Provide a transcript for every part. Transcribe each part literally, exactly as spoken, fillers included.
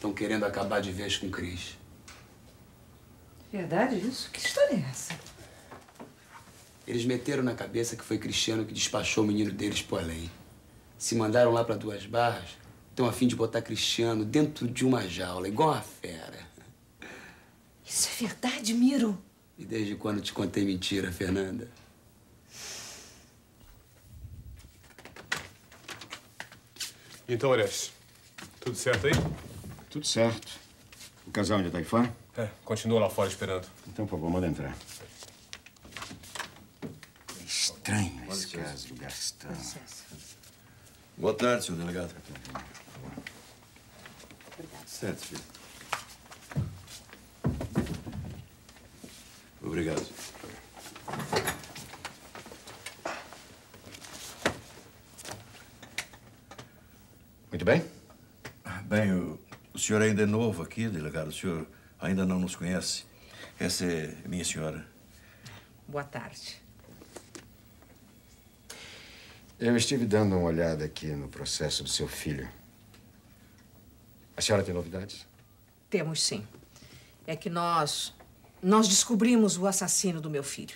Estão querendo acabar de vez com o Cris. Verdade isso? Que história é essa? Eles meteram na cabeça que foi Cristiano que despachou o menino deles pro além. Se mandaram lá pra Duas Barras, estão a fim de botar Cristiano dentro de uma jaula, igual uma fera. Isso é verdade, Miro? E desde quando te contei mentira, Fernanda? Então, Orestes, tudo certo aí? Tudo certo. O casal ainda tá aí fora? É, continua lá fora esperando. Então, por favor, manda entrar. É estranho esse caso do Gastão. Boa tarde, senhor delegado. Obrigada. Certo, filho. Obrigado. Muito bem. Bem, o, o senhor ainda é novo aqui, delegado. O senhor ainda não nos conhece. Essa é minha senhora. Boa tarde. Eu estive dando uma olhada aqui no processo do seu filho. A senhora tem novidades? Temos sim. É que nós... Nós descobrimos o assassino do meu filho.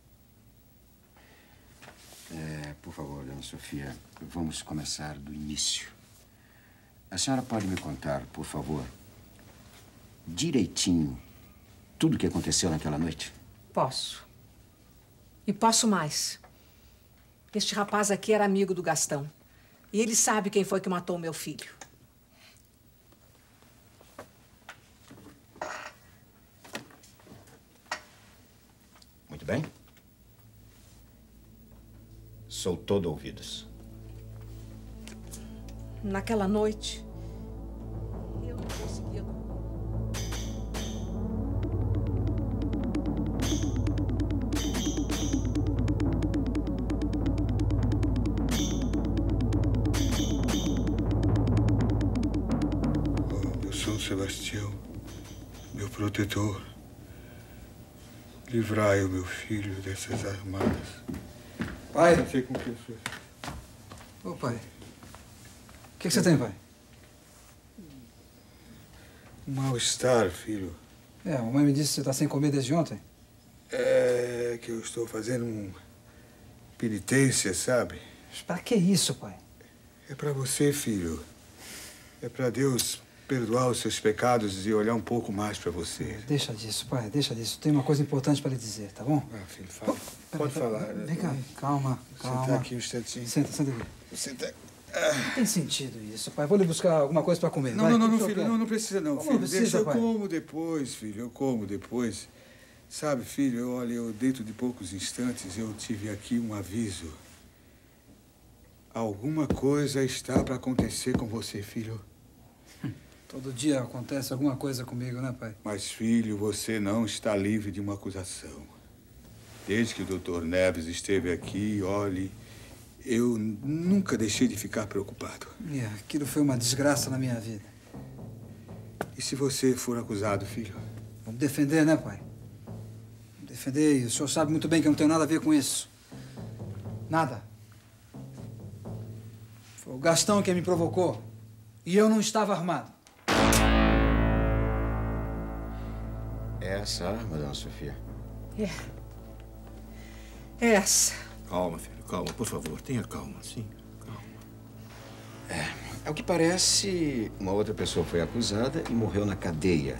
É, por favor, dona Sofia, vamos começar do início. A senhora pode me contar, por favor, direitinho, tudo o que aconteceu naquela noite? Posso. E posso mais. Este rapaz aqui era amigo do Gastão. E ele sabe quem foi que matou o meu filho. Muito bem. Sou todo ouvidos. Naquela noite, eu não conseguia... Oh, meu São Sebastião, meu protetor, livrai o meu filho dessas armadas. Pai. Não sei com que foi. Ô, pai. O que, que você tem, pai? Um mal-estar, filho. É, a mamãe me disse que você está sem comer desde ontem. É que eu estou fazendo um penitência, sabe? Mas pra que isso, pai? É pra você, filho. É pra Deus perdoar os seus pecados e olhar um pouco mais pra você. Deixa disso, pai, deixa disso. Tem uma coisa importante para lhe dizer, tá bom? Ah, filho, fala. Pera, Pode pera, falar. Vem cá, calma, calma. Sentar aqui um instantinho. Senta, senta aqui. Senta. Não tem sentido isso, pai. Vou lhe buscar alguma coisa para comer. Não, vai. não, não, O que não, o senhor filho, quer? não, não precisa não, Como filho. não precisa, Deixa eu pai? como depois, filho, eu como depois. Sabe, filho, olha, eu dentro de poucos instantes eu tive aqui um aviso. Alguma coisa está para acontecer com você, filho. Todo dia acontece alguma coisa comigo, né, pai? Mas, filho, você não está livre de uma acusação. Desde que o doutor Neves esteve aqui, olhe, eu nunca deixei de ficar preocupado. É, aquilo foi uma desgraça na minha vida. E se você for acusado, filho? Vamos defender, né, pai? Vamos defender, e o senhor sabe muito bem que eu não tenho nada a ver com isso. Nada. Foi o Gastão quem me provocou. E eu não estava armado. É essa a arma, dona Sofia? É. Essa. Calma, filho, calma, por favor. Tenha calma, sim. Calma. É, ao que parece, uma outra pessoa foi acusada e morreu na cadeia.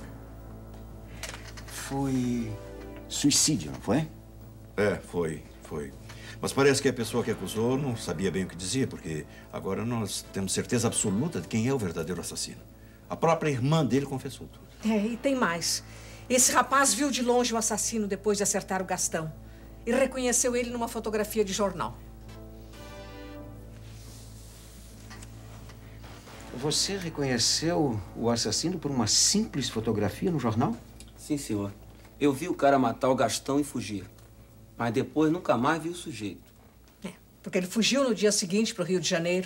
Foi suicídio, não foi? É, foi, foi. Mas parece que a pessoa que acusou não sabia bem o que dizia, porque agora nós temos certeza absoluta de quem é o verdadeiro assassino. A própria irmã dele confessou tudo. É, e tem mais. Esse rapaz viu de longe o assassino depois de acertar o Gastão. E reconheceu ele numa fotografia de jornal. Você reconheceu o assassino por uma simples fotografia no jornal? Sim, senhor. Eu vi o cara matar o Gastão e fugir. Mas depois nunca mais vi o sujeito. É, porque ele fugiu no dia seguinte para o Rio de Janeiro.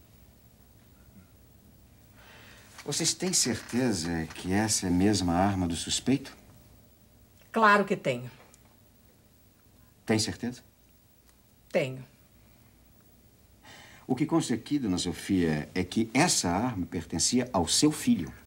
Vocês têm certeza que essa é a mesma arma do suspeito? Claro que tenho. Tem certeza? Tenho. O que consta aqui, dona Sofia, é que essa arma pertencia ao seu filho.